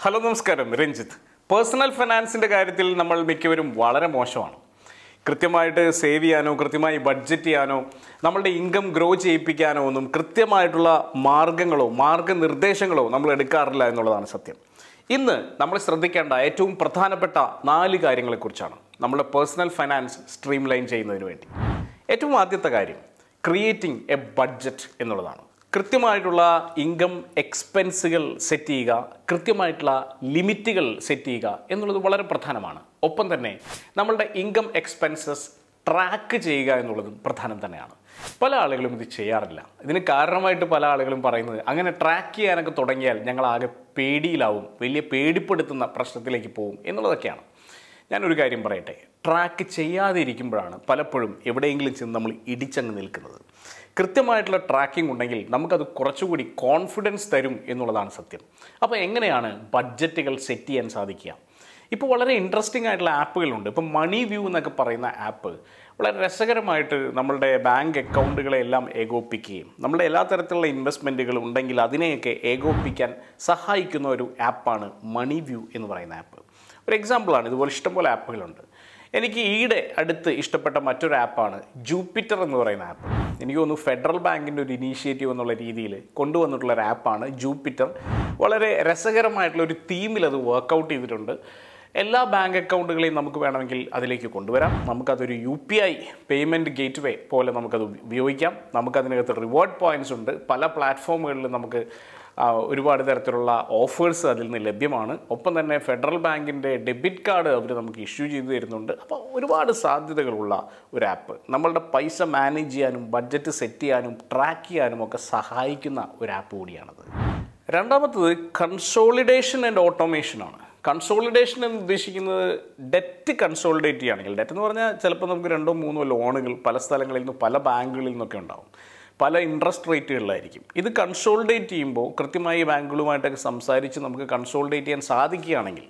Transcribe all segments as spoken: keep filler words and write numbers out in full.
Hello നമസ്കാരം, Ranjith. Personal ഫിനാൻസിൻ്റെ കാര്യത്തിൽ നമ്മൾ മിക്കവരും വളരെ മോശമാണ്. കൃത്യമായിട്ട് സേവ് ചെയ്യാനോ കൃത്യമായി ബഡ്ജറ്റ് ചെയ്യാനോ നമ്മളുടെ ഇൻകം ഗ്രോ ചെയ്യിപ്പിക്കാനോ ഒന്നും കൃത്യമായിട്ടുള്ള മാർഗങ്ങളോ മാർഗനിർദ്ദേശങ്ങളോ നമ്മൾ എടുക്കാറില്ല എന്നുള്ളതാണ് സത്യം. ഇന്ന് നമ്മൾ ശ്രദ്ധിക്കേണ്ട ഏറ്റവും പ്രധാനപ്പെട്ട നാല് കാര്യങ്ങളെക്കുറിച്ചാണ് നമ്മുടെ പേഴ്സണൽ ഫൈനാൻസ് സ്ട്രീം ലൈൻ ചെയ്യുന്നതിന് വേണ്ടി. ഏറ്റവും ആദ്യത്തെ കാര്യം ക്രിയേറ്റിംഗ് എ ബഡ്ജറ്റ് എന്നുള്ളതാണ്. കൃത്യമായിട്ടുള്ള ഇൻകം എക്സ്പെൻസുകൾ സെറ്റ് ചെയ്യുക, കൃത്യമായിട്ടുള്ള ലിമിറ്റുകൾ സെറ്റ് ചെയ്യുക എന്നുള്ളത് വളരെ പ്രധാനമാണ്. ഒപ്പം തന്നെ നമ്മളുടെ ഇൻകം എക്സ്പെൻസസ് ട്രാക്ക് ചെയ്യുക എന്നുള്ളതും പ്രധാനം തന്നെയാണ്. പല ആളുകളും ഇത് ചെയ്യാറില്ല. ഇതിന് കാരണമായിട്ട് പല ആളുകളും പറയുന്നത് അങ്ങനെ ട്രാക്ക് ചെയ്യാനൊക്കെ തുടങ്ങിയാൽ ഞങ്ങളാകെ പേടിയിലാവും, വലിയ പേടിപ്പെടുത്തുന്ന പ്രശ്നത്തിലേക്ക് പോകും എന്നുള്ളതൊക്കെയാണ്. ഞാനൊരു കാര്യം പറയട്ടെ, ട്രാക്ക് ചെയ്യാതെ ഇരിക്കുമ്പോഴാണ് പലപ്പോഴും എവിടെയെങ്കിലും ചെന്ന് നമ്മൾ ഇടിച്ചങ്ങ് നിൽക്കുന്നത്. കൃത്യമായിട്ടുള്ള ട്രാക്കിംഗ് ഉണ്ടെങ്കിൽ നമുക്കത് കുറച്ചുകൂടി കോൺഫിഡൻസ് തരും എന്നുള്ളതാണ് സത്യം. അപ്പോൾ എങ്ങനെയാണ് ബഡ്ജറ്റുകൾ സെറ്റ് ചെയ്യാൻ സാധിക്കുക? ഇപ്പോൾ വളരെ ഇൻട്രസ്റ്റിംഗ് ആയിട്ടുള്ള ആപ്പുകളുണ്ട്. ഇപ്പോൾ മണി വ്യൂ എന്നൊക്കെ പറയുന്ന ആപ്പ് വളരെ രസകരമായിട്ട് നമ്മളുടെ ബാങ്ക് അക്കൗണ്ടുകളെല്ലാം ഏകോപിപ്പിക്കുകയും നമ്മളുടെ എല്ലാ തരത്തിലുള്ള ഇൻവെസ്റ്റ്മെൻറ്റുകൾ ഉണ്ടെങ്കിൽ അതിനെയൊക്കെ ഏകോപിപ്പിക്കാൻ സഹായിക്കുന്ന ഒരു ആപ്പാണ് മണി വ്യൂ എന്ന് പറയുന്ന ആപ്പ്. ഒരു എക്സാമ്പിളാണ്. ഇതുപോലെ ഇഷ്ടംപോലെ ആപ്പുകളുണ്ട്. എനിക്ക് ഈയിടെ അടുത്ത് ഇഷ്ടപ്പെട്ട മറ്റൊരു ആപ്പാണ് ജൂപ്പിറ്റർ എന്ന് പറയുന്ന ആപ്പ്. എനിക്ക് തോന്നുന്നു ഫെഡറൽ ബാങ്കിൻ്റെ ഒരു ഇനീഷ്യേറ്റീവ് എന്നുള്ള രീതിയിൽ കൊണ്ടുവന്നിട്ടുള്ള ഒരു ആപ്പാണ് ജൂപ്പിറ്റർ. വളരെ രസകരമായിട്ടുള്ള ഒരു തീമിൽ അത് വർക്കൗട്ട് ചെയ്തിട്ടുണ്ട്. എല്ലാ ബാങ്ക് അക്കൗണ്ടുകളെയും നമുക്ക് വേണമെങ്കിൽ അതിലേക്ക് കൊണ്ടുവരാം. നമുക്കതൊരു U P I payment gateway പോലെ നമുക്കത് ഉപയോഗിക്കാം. നമുക്കതിനകത്ത് റിവാർഡ് പോയിൻറ്റ്സ് ഉണ്ട്. പല പ്ലാറ്റ്ഫോമുകളിലും നമുക്ക് ഒരുപാട് തരത്തിലുള്ള ഓഫേഴ്സ് അതിൽ നിന്ന് ലഭ്യമാണ്. ഒപ്പം തന്നെ ഫെഡറൽ ബാങ്കിൻ്റെ ഡെബിറ്റ് കാർഡ് അവർ നമുക്ക് ഇഷ്യൂ ചെയ്തു തരുന്നുണ്ട്. അപ്പോൾ ഒരുപാട് സാധ്യതകളുള്ള ഒരു ആപ്പ്. നമ്മളുടെ പൈസ മാനേജ് ചെയ്യാനും ബഡ്ജറ്റ് സെറ്റ് ചെയ്യാനും ട്രാക്ക് ചെയ്യാനും ഒക്കെ സഹായിക്കുന്ന ഒരു ആപ്പ് കൂടിയാണത്. രണ്ടാമത്തത് കൺസോളിഡേഷൻ ആൻഡ് ഓട്ടോമേഷനാണ്. കൺസോളിഡേഷൻ എന്ന് ഉദ്ദേശിക്കുന്നത് ഡെറ്റ് കൺസോളിഡേറ്റ് ചെയ്യുകയാണെങ്കിൽ, ഡെറ്റ് എന്ന് പറഞ്ഞാൽ ചിലപ്പോൾ നമുക്ക് രണ്ടോ മൂന്നോ ലോണുകൾ പല സ്ഥലങ്ങളിൽ നിന്ന് പല ബാങ്കുകളിൽ നിന്നൊക്കെ ഉണ്ടാവും, പല ഇൻട്രസ്റ്റ് റേറ്റുകളിലായിരിക്കും. ഇത് കൺസോളിഡേറ്റ് ചെയ്യുമ്പോൾ കൃത്യമായി ബാങ്കുകളുമായിട്ടൊക്കെ സംസാരിച്ച് നമുക്ക് കൺസോളിഡേറ്റ് ചെയ്യാൻ സാധിക്കുകയാണെങ്കിൽ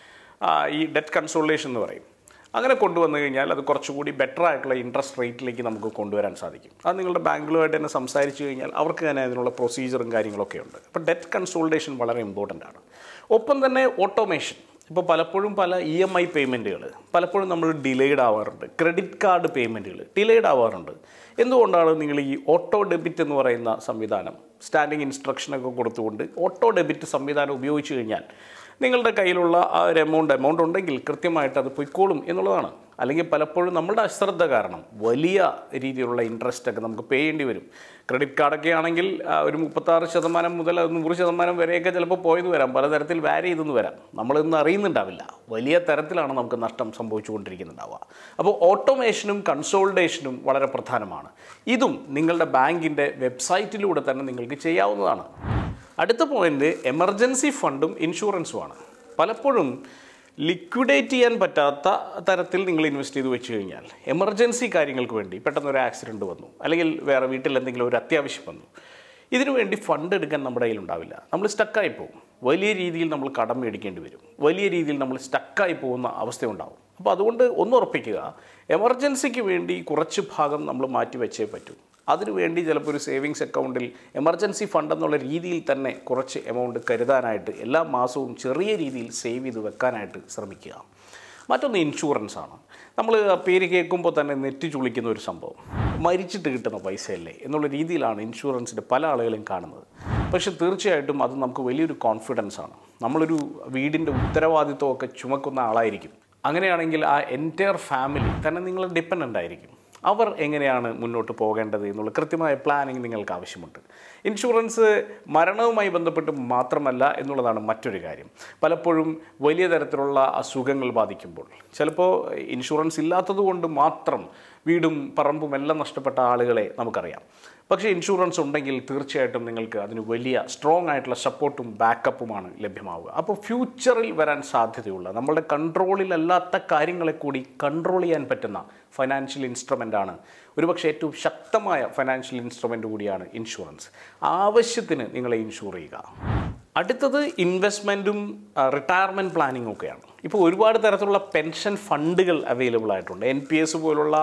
ഈ ഡെറ്റ് കൺസോളിഡേഷൻ എന്ന് പറയും. അങ്ങനെ കൊണ്ടുവന്നു കഴിഞ്ഞാൽ അത് കുറച്ചുകൂടി ബെറ്റർ ആയിട്ടുള്ള ഇൻട്രസ്റ്റ് റേറ്റിലേക്ക് നമുക്ക് കൊണ്ടുവരാൻ സാധിക്കും. അത് നിങ്ങളുടെ ബാങ്കുകളുമായിട്ട് തന്നെ സംസാരിച്ച് കഴിഞ്ഞാൽ അവർക്ക് തന്നെ അതിനുള്ള പ്രൊസീജിയറും കാര്യങ്ങളൊക്കെ ഉണ്ട്. അപ്പോൾ ഡെറ്റ് കൺസോളിഡേഷൻ വളരെ ഇമ്പോർട്ടൻ്റ് ആണ്. ഒപ്പം തന്നെ ഓട്ടോമേഷൻ. ഇപ്പോൾ പലപ്പോഴും പല ഇ എം ഐ പേയ്മെൻറ്റുകൾ പലപ്പോഴും നമ്മൾ ഡിലേഡ് ആവാറുണ്ട്. ക്രെഡിറ്റ് കാർഡ് പേയ്മെൻറ്റുകൾ ഡിലേഡ് ആവാറുണ്ട്. എന്തുകൊണ്ടാണ്? നിങ്ങൾ ഈ ഓട്ടോ ഡെബിറ്റ് എന്ന് പറയുന്ന സംവിധാനം സ്റ്റാൻഡിങ് ഇൻസ്ട്രക്ഷനൊക്കെ കൊടുത്തുകൊണ്ട് ഓട്ടോ ഡെബിറ്റ് സംവിധാനം ഉപയോഗിച്ച് കഴിഞ്ഞാൽ നിങ്ങളുടെ കയ്യിലുള്ള ആ ഒരു എമൗണ്ട് എമൗണ്ട് ഉണ്ടെങ്കിൽ കൃത്യമായിട്ട് അത് പൊയ്ക്കോളും എന്നുള്ളതാണ്. അല്ലെങ്കിൽ പലപ്പോഴും നമ്മളുടെ അശ്രദ്ധ കാരണം വലിയ രീതിയിലുള്ള ഇൻട്രസ്റ്റ് ഒക്കെ നമുക്ക് പേ ചെയ്യേണ്ടി വരും. ക്രെഡിറ്റ് കാർഡൊക്കെ ആണെങ്കിൽ ഒരു മുപ്പത്താറ് ശതമാനം മുതൽ നൂറ് ശതമാനം വരെയൊക്കെ ചിലപ്പോൾ പോയെന്ന് വരാം, പലതരത്തിൽ വാരി ചെയ്തെന്ന് വരാം. നമ്മളിന്ന് അറിയുന്നുണ്ടാവില്ല. വലിയ തരത്തിലാണ് നമുക്ക് നഷ്ടം സംഭവിച്ചുകൊണ്ടിരിക്കുന്നുണ്ടാവുക. അപ്പോൾ ഓട്ടോമേഷനും കൺസോളിഡേഷനും വളരെ പ്രധാനമാണ്. ഇതും നിങ്ങളുടെ ബാങ്കിൻ്റെ വെബ്സൈറ്റിലൂടെ തന്നെ നിങ്ങൾക്ക് ചെയ്യാവുന്നതാണ്. അടുത്ത പോയിന്റ് എമർജൻസി ഫണ്ടും ഇൻഷുറൻസുമാണ്. പലപ്പോഴും ലിക്വിഡേറ്റ് ചെയ്യാൻ പറ്റാത്ത തരത്തിൽ നിങ്ങൾ ഇൻവെസ്റ്റ് ചെയ്ത് വെച്ച് കഴിഞ്ഞാൽ എമർജൻസി കാര്യങ്ങൾക്ക് വേണ്ടി പെട്ടെന്ന് ഒരു ആക്സിഡൻറ്റ് വന്നു, അല്ലെങ്കിൽ വേറെ വീട്ടിൽ എന്തെങ്കിലും ഒരു അത്യാവശ്യം വന്നു, ഇതിനു വേണ്ടി ഫണ്ട് എടുക്കാൻ നമ്മുടെ കയ്യിൽ ഉണ്ടാവില്ല. നമ്മൾ സ്റ്റക്കായി പോകും. വലിയ രീതിയിൽ നമ്മൾ കടം മേടിക്കേണ്ടി വരും. വലിയ രീതിയിൽ നമ്മൾ സ്റ്റക്കായി പോകുന്ന അവസ്ഥയുണ്ടാവും. അപ്പോൾ അതുകൊണ്ട് ഒന്നുറപ്പിക്കുക, എമർജൻസിക്ക് വേണ്ടി കുറച്ച് ഭാഗം നമ്മൾ മാറ്റി വെച്ചേ പറ്റൂ. അതിനുവേണ്ടി ചിലപ്പോൾ ഒരു സേവിങ്സ് അക്കൗണ്ടിൽ എമർജൻസി ഫണ്ട് എന്നുള്ള രീതിയിൽ തന്നെ കുറച്ച് എമൗണ്ട് കരുതാനായിട്ട് എല്ലാ മാസവും ചെറിയ രീതിയിൽ സേവ് ചെയ്ത് വെക്കാനായിട്ട് ശ്രമിക്കുക. മറ്റൊന്ന് ഇൻഷുറൻസ് ആണ്. നമ്മൾ പേര് കേൾക്കുമ്പോൾ തന്നെ നെറ്റി ചുളിക്കുന്ന ഒരു സംഭവം. മരിച്ചിട്ട് കിട്ടുന്ന പൈസയല്ലേ എന്നുള്ള രീതിയിലാണ് ഇൻഷുറൻസിൻ്റെ പല ആളുകളും കാണുന്നത്. പക്ഷെ തീർച്ചയായിട്ടും അത് നമുക്ക് വലിയൊരു കോൺഫിഡൻസ് ആണ്. നമ്മളൊരു വീടിൻ്റെ ഉത്തരവാദിത്വമൊക്കെ ചുമക്കുന്ന ആളായിരിക്കും. അങ്ങനെയാണെങ്കിൽ ആ എൻറ്റയർ ഫാമിലി തന്നെ നിങ്ങൾ ഡിപ്പെൻഡൻ്റ് ആയിരിക്കും. അവർ എങ്ങനെയാണ് മുന്നോട്ട് പോകേണ്ടത് എന്നുള്ള കൃത്യമായ പ്ലാനിങ് നിങ്ങൾക്ക് ആവശ്യമുണ്ട്. ഇൻഷുറൻസ് മരണവുമായി ബന്ധപ്പെട്ട് മാത്രമല്ല എന്നുള്ളതാണ് മറ്റൊരു കാര്യം. പലപ്പോഴും വലിയ തരത്തിലുള്ള അസുഖങ്ങൾ ബാധിക്കുമ്പോൾ ചിലപ്പോൾ ഇൻഷുറൻസ് ഇല്ലാത്തത് കൊണ്ട് മാത്രം വീടും പറമ്പും എല്ലാം നഷ്ടപ്പെട്ട ആളുകളെ നമുക്കറിയാം. പക്ഷേ ഇൻഷുറൻസ് ഉണ്ടെങ്കിൽ തീർച്ചയായിട്ടും നിങ്ങൾക്ക് അതിന് വലിയ സ്ട്രോങ് ആയിട്ടുള്ള സപ്പോർട്ടും ബാക്കപ്പുമാണ് ലഭ്യമാവുക. അപ്പോൾ ഫ്യൂച്ചറിൽ വരാൻ സാധ്യതയുള്ള നമ്മളുടെ കൺട്രോളിലല്ലാത്ത കാര്യങ്ങളെ കൂടി കൺട്രോൾ ചെയ്യാൻ പറ്റുന്ന ഫൈനാൻഷ്യൽ ഇൻസ്ട്രുമെൻ്റാണ്. ഒരുപക്ഷെ ഏറ്റവും ശക്തമായ ഫൈനാൻഷ്യൽ ഇൻസ്ട്രുമെൻ്റ് കൂടിയാണ് ഇൻഷുറൻസ്. ആവശ്യത്തിന് നിങ്ങളെ ഇൻഷുർ ചെയ്യുക. അടുത്തത് ഇൻവെസ്റ്റ്മെൻറ്റും റിട്ടയർമെൻറ്റ് പ്ലാനിങ്ങും ഒക്കെയാണ്. ഇപ്പോൾ ഒരുപാട് തരത്തിലുള്ള പെൻഷൻ ഫണ്ടുകൾ അവൈലബിൾ ആയിട്ടുണ്ട്. എൻ പി എസ് പോലുള്ള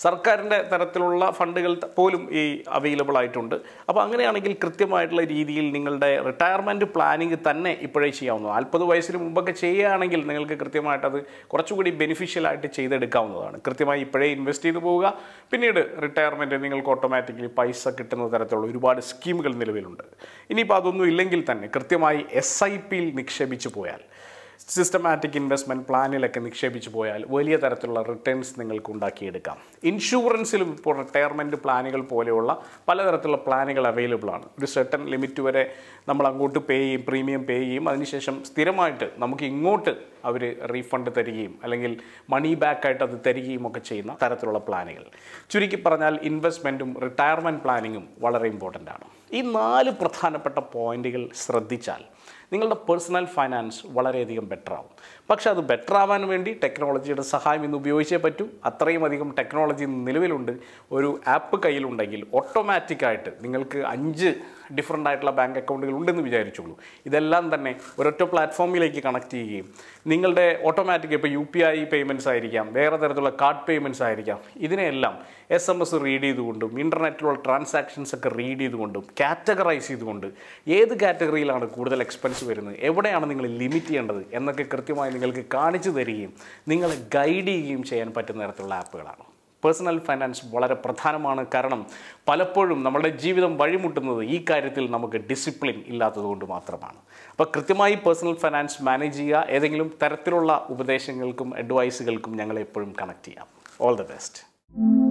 സർക്കാരിൻ്റെ തരത്തിലുള്ള ഫണ്ടുകൾ പോലും ഈ അവൈലബിൾ ആയിട്ടുണ്ട്. അപ്പോൾ അങ്ങനെയാണെങ്കിൽ കൃത്യമായിട്ടുള്ള രീതിയിൽ നിങ്ങളുടെ റിട്ടയർമെൻറ്റ് പ്ലാനിങ് തന്നെ ഇപ്പോഴേ ചെയ്യാവുന്നതാണ്. നാൽപ്പത് വയസ്സിന് മുമ്പൊക്കെ ചെയ്യുകയാണെങ്കിൽ നിങ്ങൾക്ക് കൃത്യമായിട്ടത് കുറച്ചുകൂടി ബെനിഫിഷ്യലായിട്ട് ചെയ്തെടുക്കാവുന്നതാണ്. കൃത്യമായി ഇപ്പോഴേ ഇൻവെസ്റ്റ് ചെയ്ത് പോവുക. പിന്നീട് റിട്ടയർമെൻറ്റ് നിങ്ങൾക്ക് ഓട്ടോമാറ്റിക്കലി പൈസ കിട്ടുന്ന തരത്തിലുള്ള ഒരുപാട് സ്കീമുകൾ നിലവിലുണ്ട്. ഇനിയിപ്പോൾ അതൊന്നും ഇല്ലെങ്കിൽ തന്നെ കൃത്യമായി എസ് ഐ പിയിൽ നിക്ഷേപിച്ചു പോയാൽ, സിസ്റ്റമാറ്റിക് ഇൻവെസ്റ്റ്മെൻറ്റ് പ്ലാനിലൊക്കെ നിക്ഷേപിച്ച് പോയാൽ വലിയ തരത്തിലുള്ള റിട്ടേൺസ് നിങ്ങൾക്ക് ഉണ്ടാക്കിയെടുക്കാം. ഇൻഷുറൻസിലും ഇപ്പോൾ റിട്ടയർമെൻറ്റ് പ്ലാനുകൾ പോലെയുള്ള പലതരത്തിലുള്ള പ്ലാനുകൾ അവൈലബിൾ ആണ്. ഒരു സെർട്ടൺ ലിമിറ്റ് വരെ നമ്മൾ അങ്ങോട്ട് പേ ചെയ്യും, പ്രീമിയം പേ ചെയ്യും. അതിനുശേഷം സ്ഥിരമായിട്ട് നമുക്ക് ഇങ്ങോട്ട് അവർ റീഫണ്ട് തരികയും അല്ലെങ്കിൽ മണി ബാക്കായിട്ട് അത് തരികയും ഒക്കെ ചെയ്യുന്ന തരത്തിലുള്ള പ്ലാനുകൾ. ചുരുക്കി പറഞ്ഞാൽ ഇൻവെസ്റ്റ്മെൻറ്റും റിട്ടയർമെൻറ്റ് പ്ലാനിങ്ങും വളരെ ഇമ്പോർട്ടൻ്റ് ആണ്. ഈ നാല് പ്രധാനപ്പെട്ട പോയിന്റുകൾ ശ്രദ്ധിച്ചാൽ നിങ്ങളുടെ പേഴ്സണൽ ഫൈനാൻസ് വളരെയധികം ബെറ്റർ ആവും. പക്ഷേ അത് ബെറ്റർ ആവാൻ വേണ്ടി ടെക്നോളജിയുടെ സഹായം ഇന്ന് ഉപയോഗിച്ചേ പറ്റൂ. അത്രയും അധികം ടെക്നോളജി നിലവിലുണ്ട്. ഒരു ആപ്പ് കയ്യിലുണ്ടെങ്കിൽ ഓട്ടോമാറ്റിക്കായിട്ട് നിങ്ങൾക്ക് അഞ്ച് ഡിഫറൻ്റ് ആയിട്ടുള്ള ബാങ്ക് അക്കൗണ്ടുകൾ ഉണ്ടെന്ന് വിചാരിച്ചോളൂ. ഇതെല്ലാം തന്നെ ഒരൊറ്റ പ്ലാറ്റ്ഫോമിലേക്ക് കണക്ട് ചെയ്യുകയും നിങ്ങളുടെ ഓട്ടോമാറ്റിക് ഇപ്പോൾ യു പി ഐ പേയ്മെൻറ്റ്സ് ആയിരിക്കാം, വേറെ തരത്തിലുള്ള കാർഡ് പേയ്മെൻറ്റ്സ് ആയിരിക്കാം, ഇതിനെല്ലാം എസ് എം എസ് റീഡ് ചെയ്തുകൊണ്ടും ഇൻ്റർനെറ്റിലുള്ള ട്രാൻസാക്ഷൻസ് ഒക്കെ റീഡ് ചെയ്തുകൊണ്ടും കാറ്റഗറൈസ് ചെയ്തുകൊണ്ട് ഏത് കാറ്റഗറിയിലാണ് കൂടുതൽ എക്സ്പെൻസ് വരുന്നത്, എവിടെയാണ് നിങ്ങൾ ലിമിറ്റ് ചെയ്യേണ്ടത് എന്നൊക്കെ കൃത്യമായി നിങ്ങൾക്ക് കാണിച്ചു തരികയും നിങ്ങളെ ഗൈഡ് ചെയ്യുകയും ചെയ്യാൻ പറ്റുന്ന തരത്തിലുള്ള ആപ്പുകളാണ്. പേഴ്സണൽ ഫൈനാൻസ് വളരെ പ്രധാനമാണ്. കാരണം പലപ്പോഴും നമ്മുടെ ജീവിതം വഴിമുട്ടുന്നത് ഈ കാര്യത്തിൽ നമുക്ക് ഡിസിപ്ലിൻ ഇല്ലാത്തതുകൊണ്ട് മാത്രമാണ്. അപ്പോൾ കൃത്യമായി പേഴ്സണൽ ഫൈനാൻസ് മാനേജ് ചെയ്യുക. ഏതെങ്കിലും തരത്തിലുള്ള ഉപദേശങ്ങൾക്കും അഡ്വൈസുകൾക്കും ഞങ്ങളെ എപ്പോഴും കണക്ട് ചെയ്യാം. All the best.